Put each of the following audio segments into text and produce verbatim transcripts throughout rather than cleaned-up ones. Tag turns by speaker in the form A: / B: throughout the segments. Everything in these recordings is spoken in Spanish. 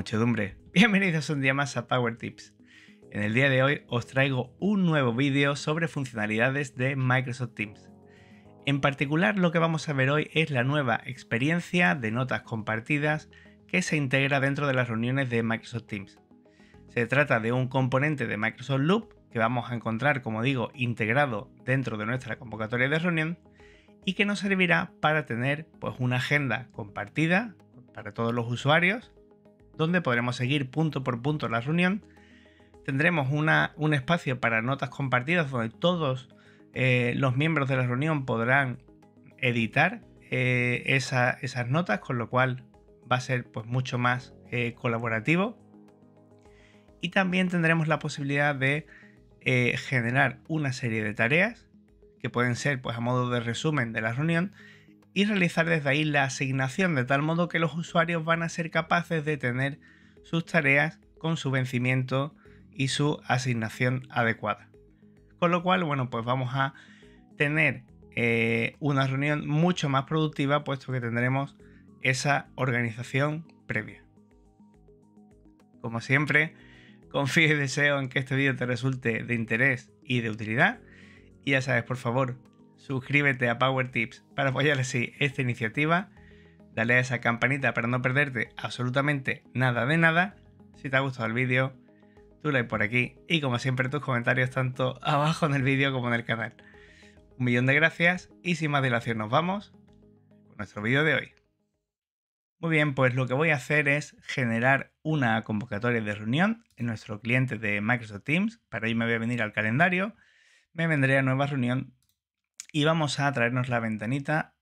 A: muchedumbre, bienvenidos un día más a Power Tips. En el día de hoy os traigo un nuevo vídeo sobre funcionalidades de Microsoft Teams. En particular lo que vamos a ver hoy es la nueva experiencia de notas compartidas que se integra dentro de las reuniones de Microsoft Teams. Se trata de un componente de Microsoft Loop que vamos a encontrar, como digo, integrado dentro de nuestra convocatoria de reunión y que nos servirá para tener pues, una agenda compartida para todos los usuarios, donde podremos seguir punto por punto la reunión. Tendremos una, un espacio para notas compartidas donde todos eh, los miembros de la reunión podrán editar eh, esa, esas notas, con lo cual va a ser pues, mucho más eh, colaborativo. Y también tendremos la posibilidad de eh, generar una serie de tareas que pueden ser pues, a modo de resumen de la reunión y realizar desde ahí la asignación, de tal modo que los usuarios van a ser capaces de tener sus tareas con su vencimiento y su asignación adecuada. Con lo cual, bueno, pues vamos a tener eh, una reunión mucho más productiva, puesto que tendremos esa organización previa. Como siempre, confío y deseo en que este vídeo te resulte de interés y de utilidad. Y ya sabes, por favor, suscríbete a Power Tips para apoyar así esta iniciativa. Dale a esa campanita para no perderte absolutamente nada de nada. Si te ha gustado el vídeo, tu like por aquí y como siempre tus comentarios tanto abajo en el vídeo como en el canal. Un millón de gracias y sin más dilación nos vamos con nuestro vídeo de hoy. Muy bien, pues lo que voy a hacer es generar una convocatoria de reunión en nuestro cliente de Microsoft Teams. Para ello me voy a venir al calendario, me vendré a nueva reunión y vamos a traernos la ventanita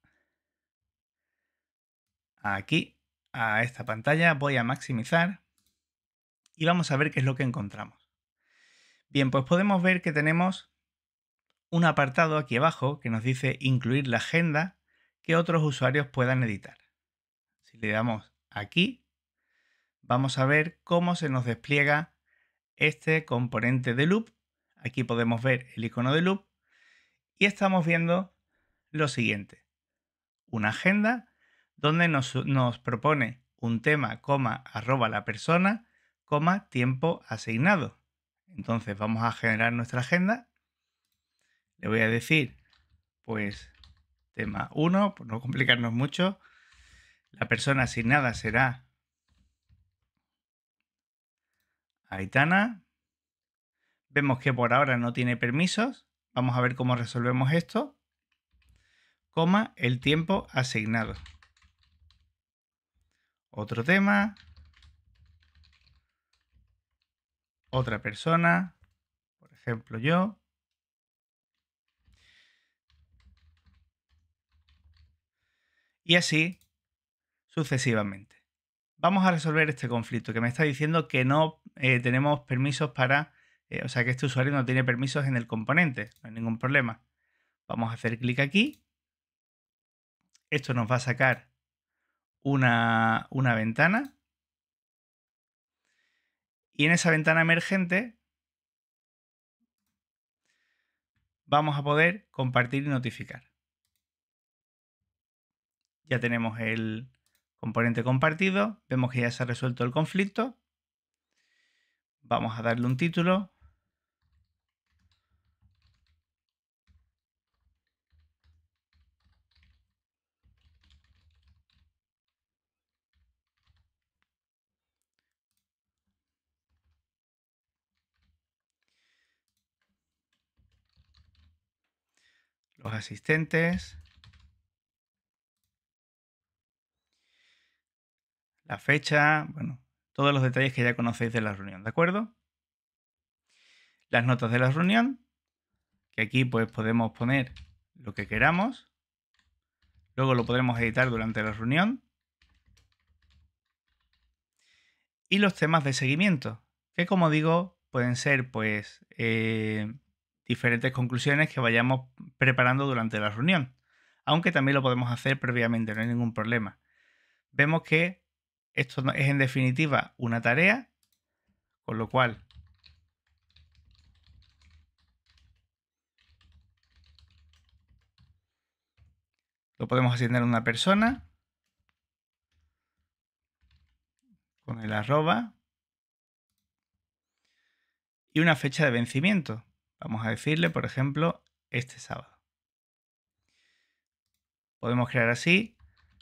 A: aquí a esta pantalla. Voy a maximizar y vamos a ver qué es lo que encontramos. Bien, pues podemos ver que tenemos un apartado aquí abajo que nos dice incluir la agenda que otros usuarios puedan editar. Si le damos aquí, vamos a ver cómo se nos despliega este componente de loop. Aquí podemos ver el icono de loop y estamos viendo lo siguiente: una agenda donde nos, nos propone un tema, coma, arroba la persona, coma, tiempo asignado. Entonces vamos a generar nuestra agenda. Le voy a decir, pues, tema uno, por no complicarnos mucho. La persona asignada será Aitana. Vemos que por ahora no tiene permisos. Vamos a ver cómo resolvemos esto. Coma, el tiempo asignado. Otro tema. Otra persona. Por ejemplo, yo. Y así sucesivamente. Vamos a resolver este conflicto que me está diciendo que no eh, tenemos permisos para, eh, o sea que este usuario no tiene permisos en el componente, no hay ningún problema. Vamos a hacer clic aquí. Esto nos va a sacar una, una ventana. Y en esa ventana emergente vamos a poder compartir y notificar. Ya tenemos el componente compartido, vemos que ya se ha resuelto el conflicto. Vamos a darle un título. Los asistentes. La fecha, bueno, todos los detalles que ya conocéis de la reunión, ¿de acuerdo? Las notas de la reunión, que aquí pues podemos poner lo que queramos. Luego lo podremos editar durante la reunión. Y los temas de seguimiento, que como digo, pueden ser pues eh, diferentes conclusiones que vayamos preparando durante la reunión. Aunque también lo podemos hacer previamente, no hay ningún problema. Vemos que esto es en definitiva una tarea, con lo cual lo podemos asignar a una persona con el el arroba y una fecha de vencimiento. Vamos a decirle, por ejemplo, este sábado. Podemos crear así.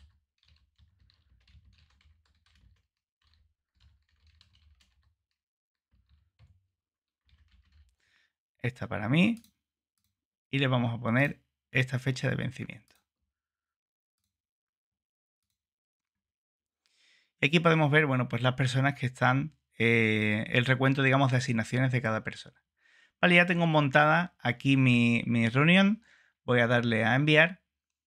A: Esta para mí. Y le vamos a poner esta fecha de vencimiento. Y aquí podemos ver, bueno, pues las personas que están, eh, el recuento, digamos, de asignaciones de cada persona. Vale, ya tengo montada aquí mi, mi reunión. Voy a darle a enviar.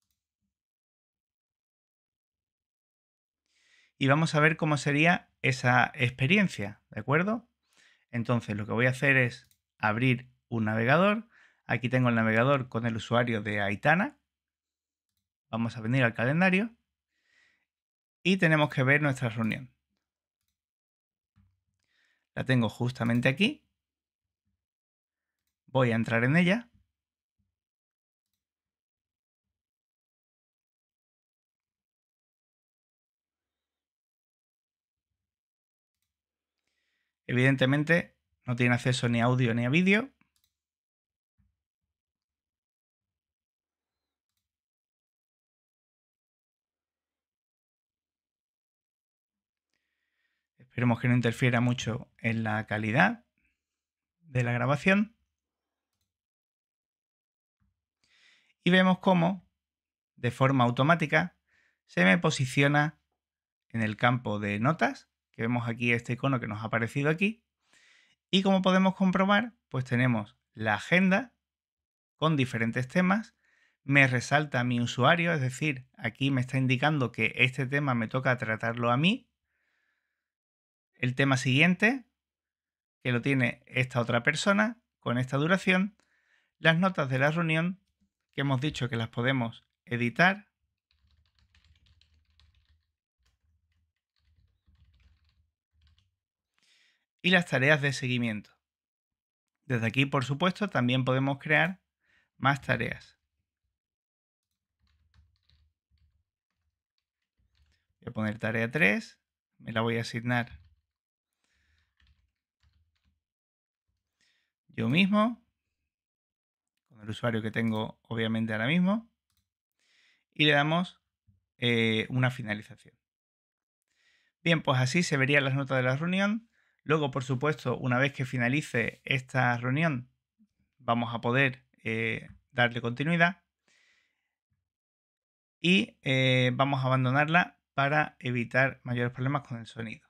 A: Y vamos a ver cómo sería esa experiencia, ¿de acuerdo? Entonces lo que voy a hacer es abrir un navegador. Aquí tengo el navegador con el usuario de Aitana. Vamos a venir al calendario y tenemos que ver nuestra reunión. La tengo justamente aquí. Voy a entrar en ella. Evidentemente no tiene acceso ni a audio ni a vídeo. Esperemos que no interfiera mucho en la calidad de la grabación. Y vemos cómo, de forma automática, se me posiciona en el campo de notas, que vemos aquí este icono que nos ha aparecido aquí. Y como podemos comprobar, pues tenemos la agenda con diferentes temas. Me resalta mi usuario, es decir, aquí me está indicando que este tema me toca tratarlo a mí. El tema siguiente, que lo tiene esta otra persona, con esta duración. Las notas de la reunión, que hemos dicho que las podemos editar. Y las tareas de seguimiento. Desde aquí, por supuesto, también podemos crear más tareas. Voy a poner tarea tres, me la voy a asignar yo mismo, con el usuario que tengo obviamente ahora mismo, y le damos eh, una finalización. Bien, pues así se verían las notas de la reunión. Luego, por supuesto, una vez que finalice esta reunión, vamos a poder eh, darle continuidad y eh, vamos a abandonarla para evitar mayores problemas con el sonido.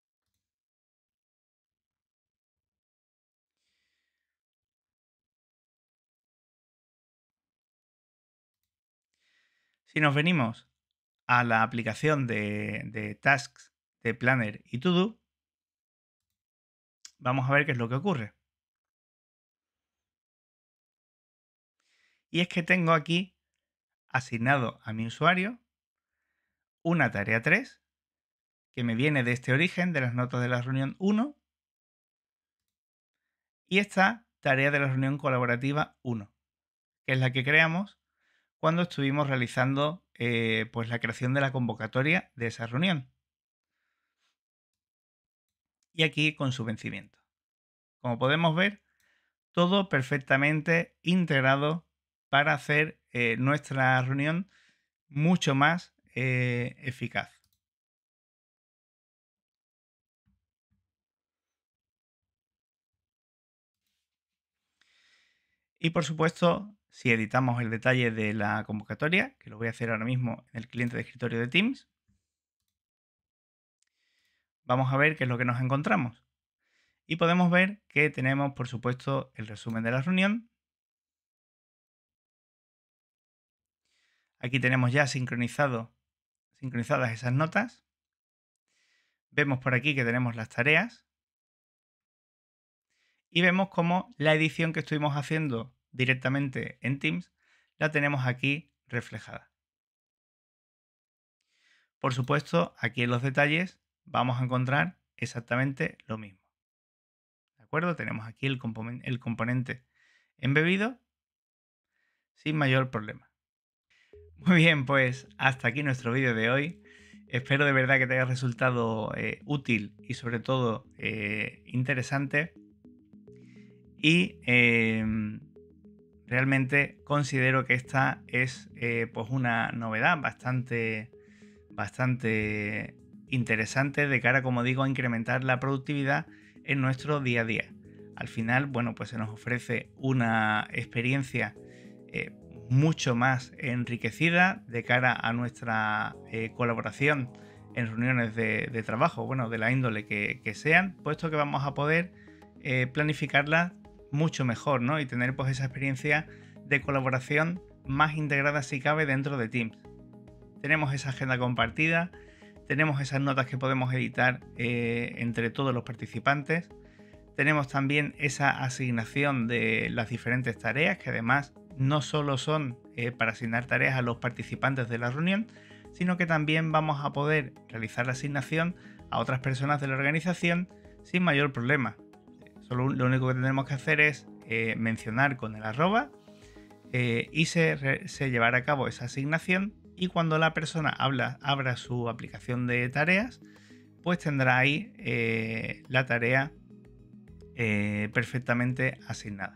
A: Si nos venimos a la aplicación de, de Tasks de Planner y To Do, vamos a ver qué es lo que ocurre. Y es que tengo aquí asignado a mi usuario una tarea tres que me viene de este origen, de las notas de la reunión uno, y esta tarea de la reunión colaborativa uno, que es la que creamos cuando estuvimos realizando eh, pues la creación de la convocatoria de esa reunión. Y aquí con su vencimiento. Como podemos ver, todo perfectamente integrado para hacer eh, nuestra reunión mucho más eh, eficaz. Y por supuesto, si editamos el detalle de la convocatoria, que lo voy a hacer ahora mismo en el cliente de escritorio de Teams, vamos a ver qué es lo que nos encontramos. Y podemos ver que tenemos, por supuesto, el resumen de la reunión. Aquí tenemos ya sincronizado, sincronizadas esas notas. Vemos por aquí que tenemos las tareas. Y vemos cómo la edición que estuvimos haciendo directamente en Teams la tenemos aquí reflejada. Por supuesto, aquí en los detalles vamos a encontrar exactamente lo mismo. ¿De acuerdo? Tenemos aquí el, componente, el componente embebido sin mayor problema. Muy bien, pues hasta aquí nuestro vídeo de hoy. Espero de verdad que te haya resultado eh, útil y sobre todo eh, interesante. Y eh, realmente considero que esta es eh, pues una novedad bastante, bastante interesante de cara, como digo, a incrementar la productividad en nuestro día a día. Al final, bueno, pues se nos ofrece una experiencia eh, mucho más enriquecida de cara a nuestra eh, colaboración en reuniones de, de trabajo, bueno, de la índole que, que sean, puesto que vamos a poder eh, planificarlas mucho mejor, ¿no? Y tener pues esa experiencia de colaboración más integrada si cabe dentro de Teams. Tenemos esa agenda compartida, tenemos esas notas que podemos editar eh, entre todos los participantes, tenemos también esa asignación de las diferentes tareas, que además no solo son eh, para asignar tareas a los participantes de la reunión, sino que también vamos a poder realizar la asignación a otras personas de la organización sin mayor problema. Solo lo único que tenemos que hacer es eh, mencionar con el arroba eh, y se, se llevará a cabo esa asignación, y cuando la persona habla, abra su aplicación de tareas, pues tendrá ahí eh, la tarea eh, perfectamente asignada.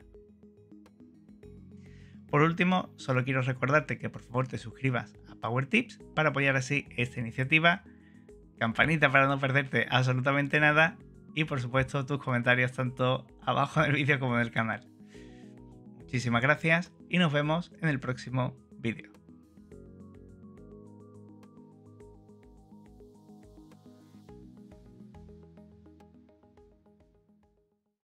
A: Por último, solo quiero recordarte que por favor te suscribas a Power Tips para apoyar así esta iniciativa, campanita para no perderte absolutamente nada y por supuesto tus comentarios tanto abajo en el vídeo como en el canal. Muchísimas gracias y nos vemos en el próximo vídeo.